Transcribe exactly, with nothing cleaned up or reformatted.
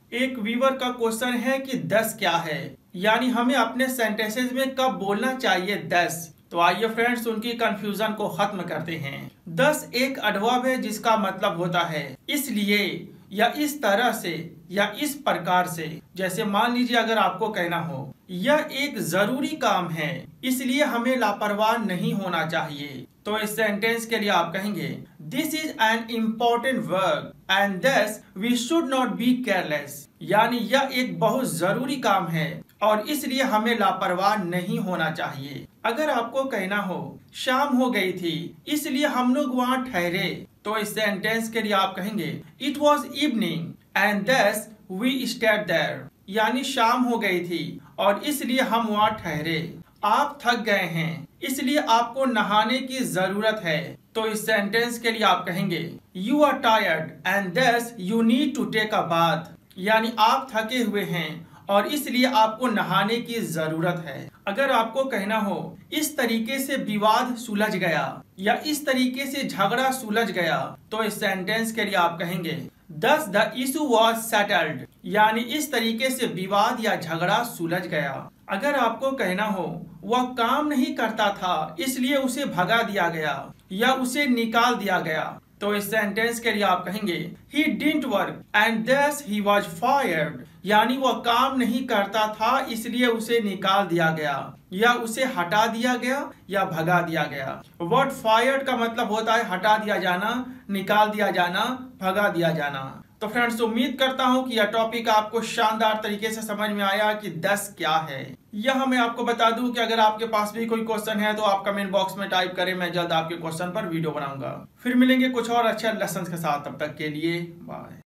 एक व्यूअर का क्वेश्चन है कि दस क्या है, यानी हमें अपने सेंटेंसेस में कब बोलना चाहिए दस। तो आइए फ्रेंड्स उनकी कंफ्यूजन को खत्म करते हैं। दस एक एडवर्ब है जिसका मतलब होता है इसलिए या इस तरह से या इस प्रकार से। जैसे मान लीजिए अगर आपको कहना हो यह एक जरूरी काम है इसलिए हमें लापरवाह नहीं होना चाहिए, तो इस सेंटेंस के लिए आप कहेंगे this is an important work and thus we should not be careless. यानी यह एक बहुत जरूरी काम है और इसलिए हमें लापरवाह नहीं होना चाहिए। अगर आपको कहना हो शाम हो गई थी इसलिए हम लोग वहाँ ठहरे, तो इस सेंटेंस के लिए आप कहेंगे it was evening and thus we stayed there. यानी शाम हो गई थी और इसलिए हम वहाँ ठहरे। आप थक गए हैं इसलिए आपको नहाने की जरूरत है, तो इस सेंटेंस के लिए आप कहेंगे you are tired and thus you need to take a bath. यानी आप थके हुए हैं और इसलिए आपको नहाने की जरूरत है। अगर आपको कहना हो इस तरीके से विवाद सुलझ गया या इस तरीके से झगड़ा सुलझ गया, तो इस सेंटेंस के लिए आप कहेंगे Thus the issue was settled। यानी इस तरीके से विवाद या झगड़ा सुलझ गया। अगर आपको कहना हो वह काम नहीं करता था इसलिए उसे भगा दिया गया या उसे निकाल दिया गया, तो इस सेंटेंस के लिए आप कहेंगे He didn't work and thus he was fired। यानी वह काम नहीं करता था इसलिए उसे निकाल दिया गया या उसे हटा दिया गया या भगा दिया गया। वर्ड फायर्ड का मतलब होता है हटा दिया जाना, निकाल दिया जाना, भगा दिया जाना। तो फ्रेंड्स उम्मीद करता हूं कि यह टॉपिक आपको शानदार तरीके से समझ में आया कि दस क्या है। यह मैं आपको बता दूं कि अगर आपके पास भी कोई क्वेश्चन है तो आप कमेंट बॉक्स में टाइप करें, मैं जल्द आपके क्वेश्चन पर वीडियो बनाऊंगा। फिर मिलेंगे कुछ और अच्छे लेसन के साथ, तब तक के लिए बाय।